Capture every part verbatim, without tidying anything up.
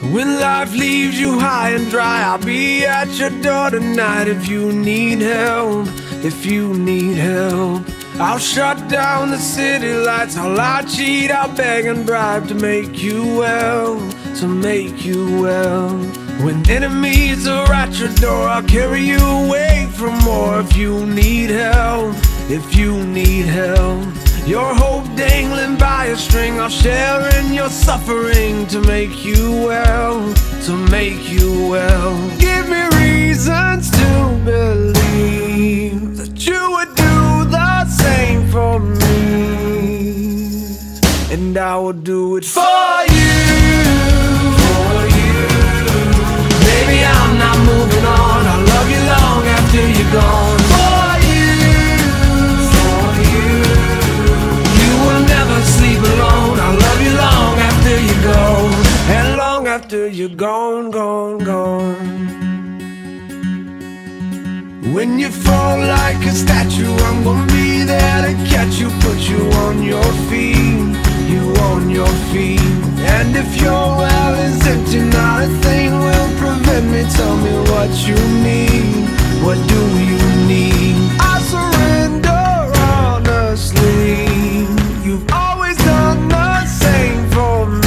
When life leaves you high and dry, I'll be at your door tonight. If you need help, if you need help, I'll shut down the city lights. I'll lie, cheat, I'll beg and bribe to make you well, to make you well. When enemies are at your door, I'll carry you away from more. If you need help, if you need help, your hope dangling by a string, I'll share in your suffering to make you well, to make you well. Give me reasons to believe that you would do the same for me, and I will do it for you, for you. Baby, I'm not moving on. I'll love you long after you're gone. After you're gone, gone, gone. When you fall like a statue, I'm gonna be there to catch you, put you on your feet, you on your feet. And if your well is empty, not a thing will prevent me. Tell me what you need, what do you need? I surrender honestly. You've always done the same for me,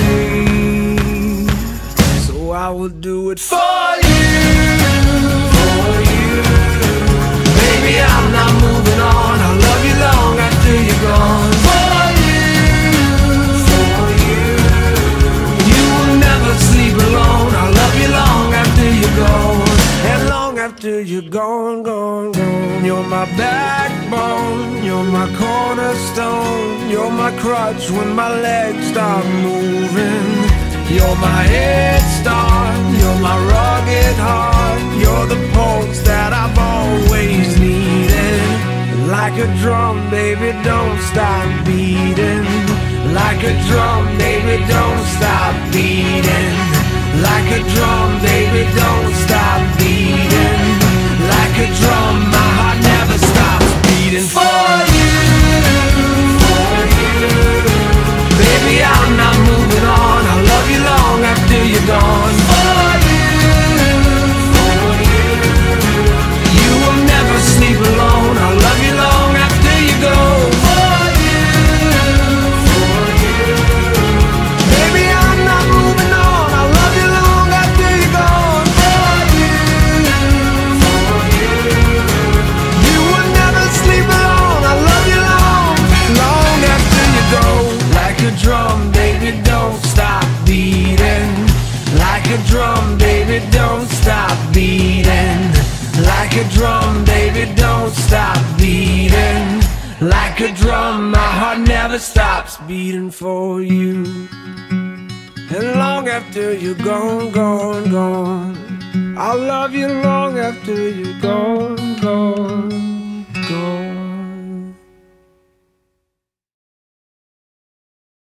I will do it for you, for you. Baby, I'm not moving on. I'll love you long after you're gone. For you, for you. You will never sleep alone. I'll love you long after you're gone, and long after you're gone, gone, gone. You're my backbone, you're my cornerstone, you're my crutch when my legs stop moving. You're my head start, you're my rugged heart, you're the pulse that I've always needed. Like a drum, baby, don't stop beating. Like a drum, baby, don't stop beating. Like a drum, baby, don't stop beating. Like a drum, my heart never stops beating. For you, for you. Baby, I'm not moving on. I'll love you long after you're gone. For you, for you. You will never sleep alone. I'll love you long after you go. For you, for you. Baby, I'm not moving on. I'll love you long after you're gone. For you, for you. You will never sleep alone. I'll love you long, long after you go. Like a drum, baby, don't stop beating. Like a drum, baby, don't stop beating. Like a drum, baby, don't stop beating. Like a drum, my heart never stops beating for you. And long after you're gone, gone, gone, I'll love you long after you're gone.